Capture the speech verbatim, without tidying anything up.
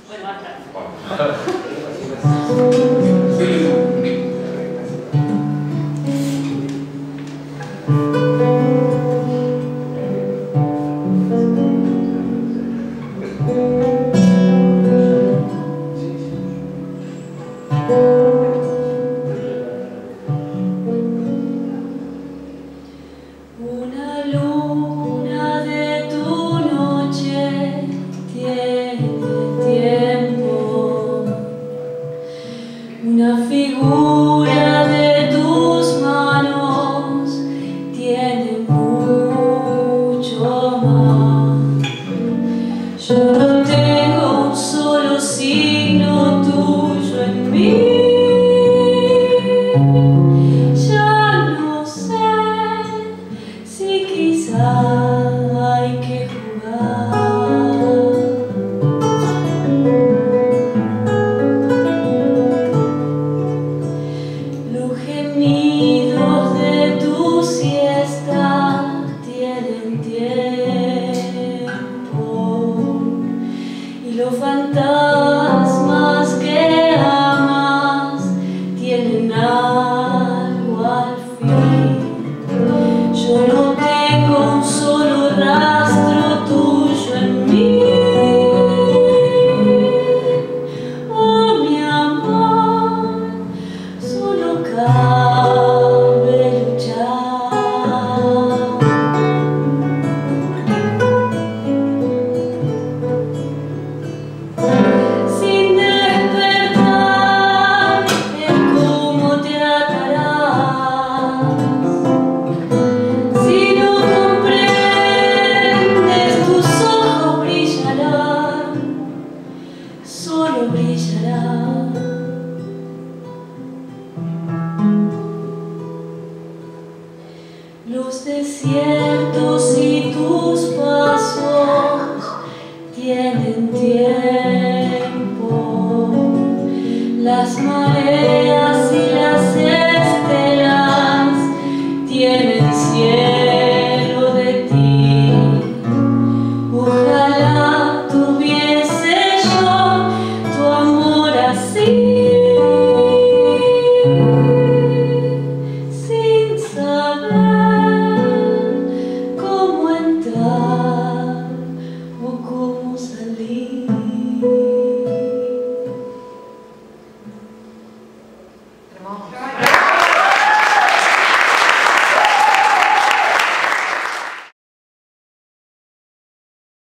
Bueno, basta. Una luna de tu noche tiene tiempo, una figura de tus manos tiene mucho más. Yo no tengo un solo signo tuyo en mí. Hay que jugar. Los gemidos de tu siesta tienen tiempo, y los fantasmas que amas tienen algo al fin. Yo no tengo un solo rastro tuyo en mí. Oh, mi amor, solo cabe luchar. Sin despertar en cómo te atarás. Solo brillará. Los desiertos y tus